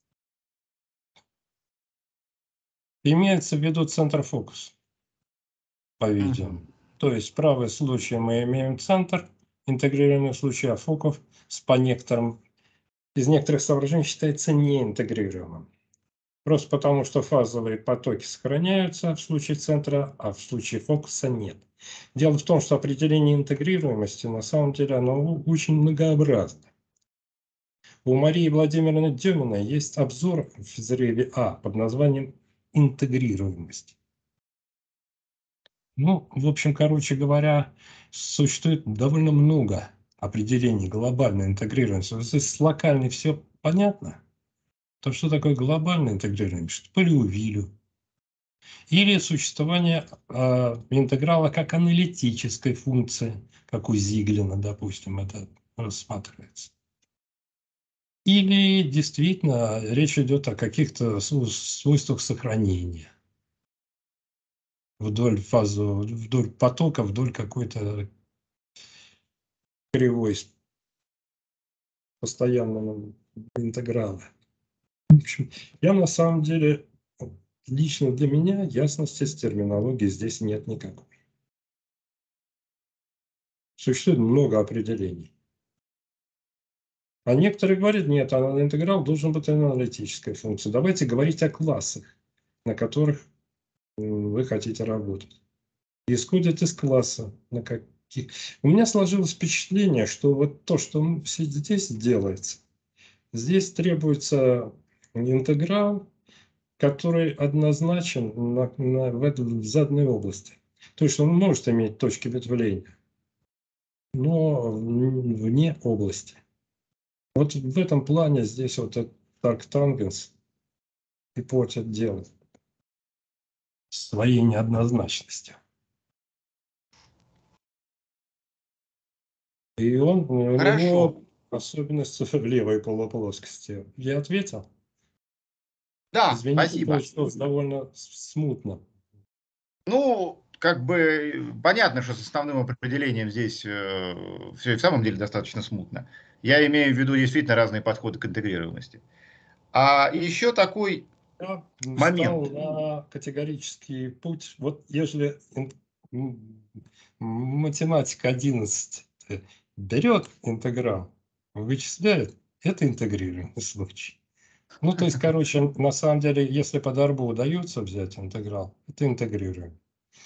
Имеется в виду центр фокуса, по-видимому. Мгм. То есть в правом случае мы имеем центр, интегрируемый в случае афоков с по некоторым, из некоторых соображений считается неинтегрируемым. Просто потому, что фазовые потоки сохраняются в случае центра, а в случае фокуса нет. Дело в том, что определение интегрируемости на самом деле оно очень многообразно. У Марии Владимировны Деминой есть обзор в физреве А под названием «Интегрируемость». Ну, в общем, короче говоря, существует довольно много определений глобальной интегрируемости. Вот здесь с локальной все понятно. То, что такое глобальная интегрируемость, по Леувилю. Или существование э, интеграла как аналитической функции, как у Зиглина, допустим, это рассматривается. Или действительно речь идет о каких-то свойствах сохранения. вдоль фазу, вдоль потока, вдоль какой-то кривой с постоянным интегралом. В общем, я на самом деле, лично для меня ясности с терминологией здесь нет никакой. Существует много определений. А некоторые говорят, нет, интеграл должен быть аналитической функцией. Давайте говорить о классах, на которых вы хотите работать. Исходит из класса. На каких... У меня сложилось впечатление, что вот то, что здесь делается, здесь требуется интеграл, который однозначен на, на, в, этой, в заданной области. То есть он может иметь точки ветвления, но вне области. Вот в этом плане здесь вот этот арктангенс и портит дело своей неоднозначностью. И он, у Хорошо. него особенность в левой полуплоскости. Я ответил? Да, Извините, спасибо. получилось довольно смутно. Ну, как бы понятно, что с основным определением здесь э, все и в самом деле достаточно смутно. Я имею в виду действительно разные подходы к интегрируемости. А еще такой Я момент. встал на категорический путь. Вот если математика одиннадцать берет интеграл, вычисляет, это интегрируемый случай. Ну, то есть, короче, на самом деле, если по Дарбу удается взять интеграл, это интегрируем.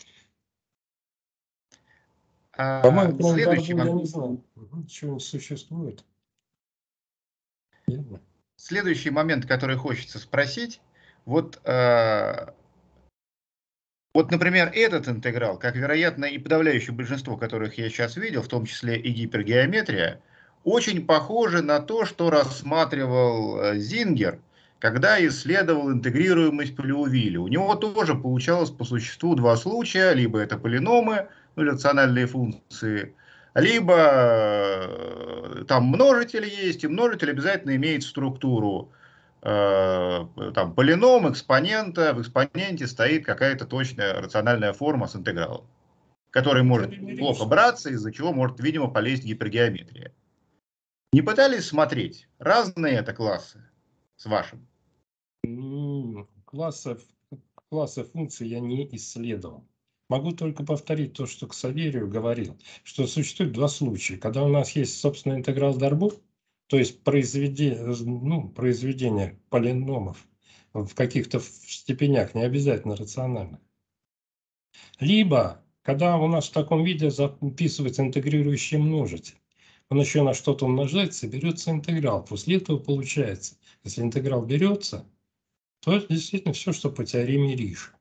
А, По-моему, кроме следующий, Дарбу, я мом... не знаю, ничего не существует. Верно? Следующий момент, который хочется спросить, вот, э, вот, например, этот интеграл, как, вероятно, и подавляющее большинство, которых я сейчас видел, в том числе и гипергеометрия, очень похожи на то, что рассматривал Зингер, когда исследовал интегрируемость по Леувилю. У него тоже получалось по существу два случая, либо это полиномы, ну, рациональные функции, либо э, там множитель есть, и множитель обязательно имеет структуру э, там, полином, экспонента, в экспоненте стоит какая-то точная рациональная форма с интегралом, который может плохо браться, из-за чего может, видимо, полезть гипергеометрия. Не пытались смотреть, разные это классы с вашим? Классов, классы функций я не исследовал. Могу только повторить то, что Ксаверию говорил, что существует два случая. Когда у нас есть, собственно, интеграл Дарбу, то есть произведение, ну, произведение полиномов в каких-то степенях, не обязательно рациональных. Либо, когда у нас в таком виде записывается интегрирующий множитель, он еще на что-то умножается, берется интеграл. После этого получается, если интеграл берется, то это действительно все, что по теореме Риша.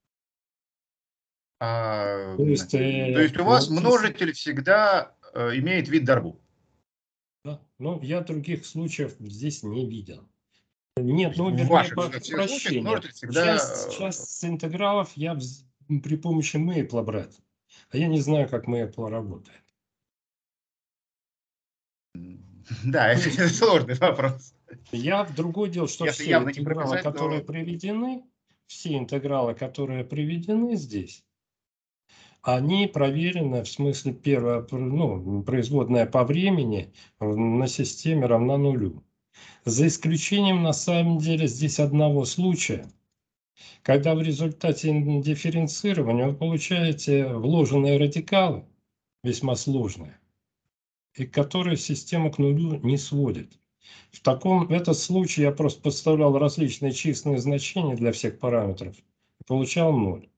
А, То есть, э, то есть у вас множитель всегда э, имеет вид Дарбу? Да, но я других случаев здесь не видел. Нет, ну, В вернее, ваших по всех случаях прощению. множитель всегда... Часть, часть интегралов я при помощи Мейпла брать, а я не знаю, как Мейпл работает. Да, это, это сложный вопрос. Я в другое дело, что Если все явно не интегралы, прописать, которые то... приведены, все интегралы, которые приведены здесь, они проверены, в смысле, первое, ну, производная по времени на системе равна нулю. За исключением, на самом деле, здесь одного случая, когда в результате дифференцирования вы получаете вложенные радикалы, весьма сложные, и которые система к нулю не сводит. В таком в этот случай я просто подставлял различные численные значения для всех параметров и получал ноль.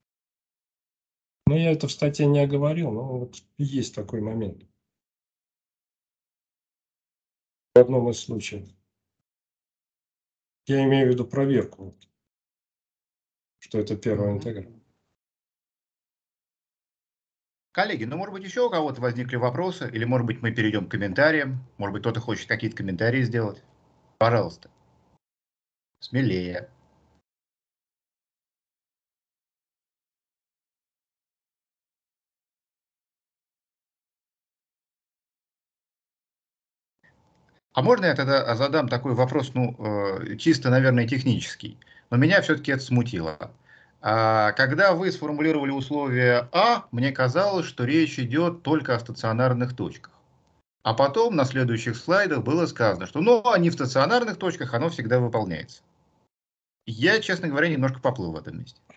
Но я это в статье не оговорил, но вот есть такой момент. В одном из случаев. Я имею в виду проверку, что это первая интеграл. Коллеги, ну, может быть, еще у кого-то возникли вопросы, или, может быть, мы перейдем к комментариям, может быть, кто-то хочет какие-то комментарии сделать. Пожалуйста, смелее. А можно я тогда задам такой вопрос, ну, чисто, наверное, технический, но меня все-таки это смутило. А когда вы сформулировали условие А, мне казалось, что речь идет только о стационарных точках. А потом на следующих слайдах было сказано, что ну, а не в стационарных точках, оно всегда выполняется. Я, честно говоря, немножко поплыл в этом месте.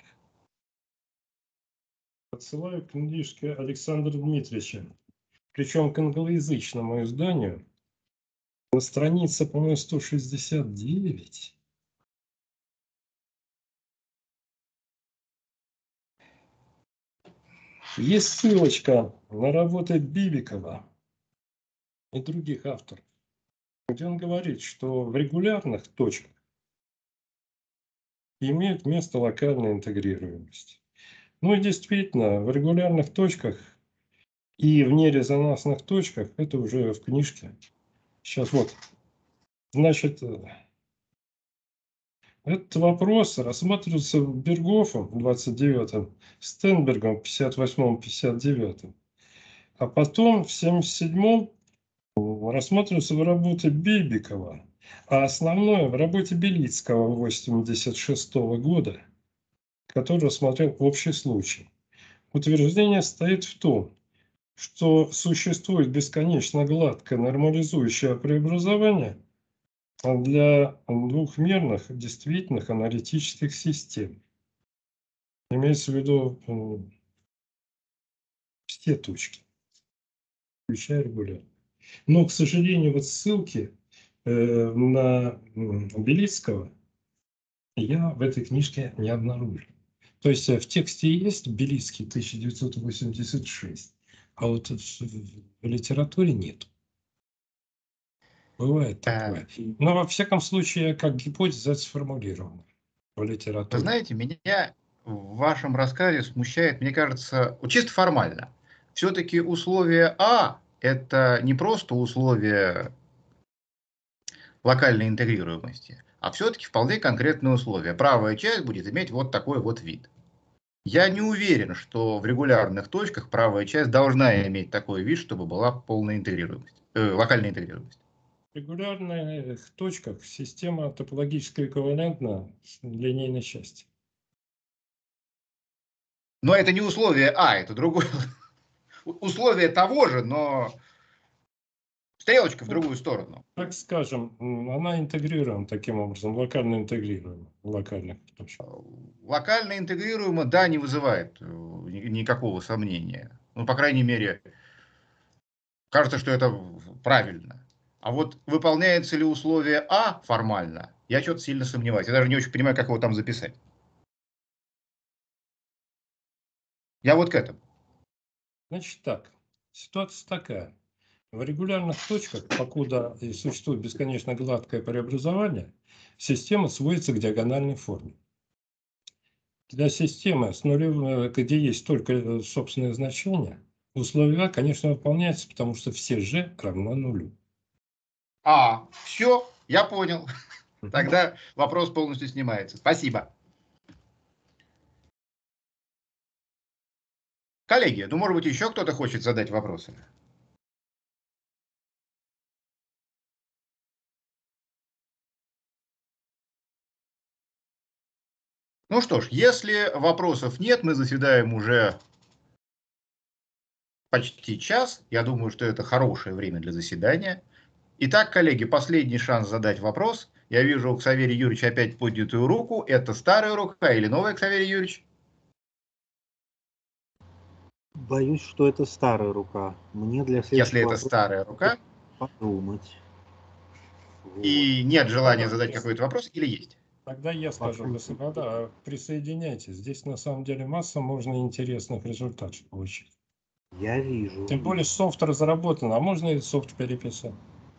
Отсылаю к книжке Александра Дмитриевича, причем к англоязычному изданию. На странице, по-моему, сто шестьдесят девять. Есть ссылочка на работы Бибикова и других авторов, где он говорит, что в регулярных точках имеет место локальная интегрируемость. Ну и действительно, в регулярных точках и в нерезонансных точках, это уже в книжке. Сейчас вот, значит, этот вопрос рассматривался Бергофом в двадцать девятом, Стенбергом в пятьдесят восьмом — пятьдесят девятом, а потом в семьдесят седьмом рассматривался в работе Бибикова, а основное в работе Белицкого восемьдесят шестого года, который рассмотрел общий случай. Утверждение стоит в том, что существует бесконечно гладкое нормализующее преобразование для двухмерных действительных аналитических систем. Имеется в виду все точки, включая регулярно. Но, к сожалению, вот ссылки э, на Белицкого я в этой книжке не обнаружил. То есть в тексте есть Белицкий тысяча девятьсот восемьдесят шесть, а вот в, в литературе нет. Бывает такое. Но во всяком случае, как гипотеза сформулирована в литературе. Вы знаете, меня в вашем рассказе смущает, мне кажется, чисто формально. Все-таки условие А – это не просто условие локальной интегрируемости, а все-таки вполне конкретные условия. Правая часть будет иметь вот такой вот вид. Я не уверен, что в регулярных точках правая часть должна иметь такой вид, чтобы была полная интегрируемость, э, локальная интегрируемость. В регулярных точках система топологически эквивалентна линейной части. Но это не условие А, это другое. Условие того же, но стрелочка в другую сторону. Так скажем, она интегрируема таким образом, локально интегрируема в локальных точках. Локально интегрируемо, да, не вызывает никакого сомнения. Ну, по крайней мере, кажется, что это правильно. А вот выполняется ли условие А формально, я что-то сильно сомневаюсь. Я даже не очень понимаю, как его там записать. Я вот к этому. Значит так, ситуация такая. В регулярных точках, покуда существует бесконечно гладкое преобразование, система сводится к диагональной форме. Для системы, с нулевым, где есть только собственное значение, условие А, конечно, выполняется, потому что все G равно нулю. А, все, я понял. Тогда вопрос полностью снимается. Спасибо. Коллеги, ну, может быть, еще кто-то хочет задать вопросы? Ну что ж, если вопросов нет, мы заседаем уже почти час. Я думаю, что это хорошее время для заседания. Итак, коллеги, последний шанс задать вопрос. Я вижу у Ксаверия Юрьевича опять поднятую руку. Это старая рука или новая, Ксаверий Юрьевич? Боюсь, что это старая рука. Мне для следующего Если это вопроса старая рука подумать. и нет желания задать какой-то вопрос, или есть? Тогда я скажу, господа, присоединяйтесь. Здесь на самом деле масса можно интересных результатов получить. Я вижу. Тем более софт разработан, а можно и софт переписать.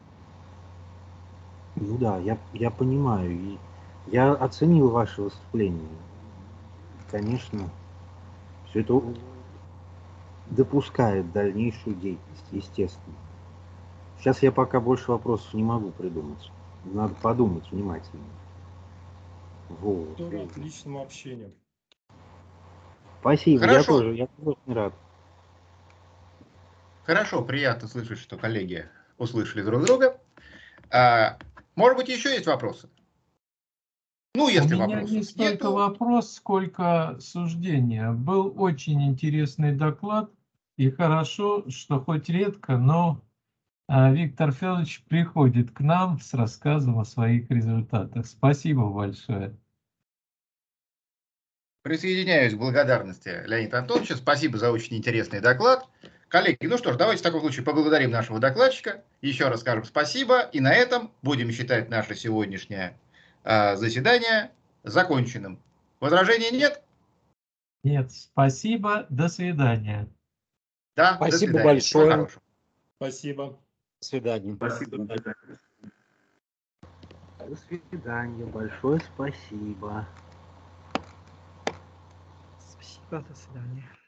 Ну да, я, я понимаю. И я оценил ваше выступление. Конечно, все это допускает дальнейшую деятельность, естественно. Сейчас я пока больше вопросов не могу придумать. Надо подумать внимательно. Вот. Тоже отличному общению. Спасибо, Хорошо. я тоже, я тоже очень рад. Хорошо, приятно слышать, что коллеги услышали друг друга. А, может быть, еще есть вопросы? Ну, У если меня вопросов не столько нету, вопрос, сколько суждение. Был очень интересный доклад, и хорошо, что хоть редко, но а, Виктор Федорович приходит к нам с рассказом о своих результатах. Спасибо большое. присоединяюсь к благодарности Леонида Антоновича. Спасибо за очень интересный доклад. Коллеги, ну что ж, давайте в таком случае поблагодарим нашего докладчика, еще раз скажем спасибо, и на этом будем считать наше сегодняшнее э, заседание законченным. Возражений нет? Нет, спасибо, до свидания. Да, Спасибо до свидания. Всего большое. хорошего. Спасибо. До свидания. До свидания. Большое спасибо. Спасибо, до свидания.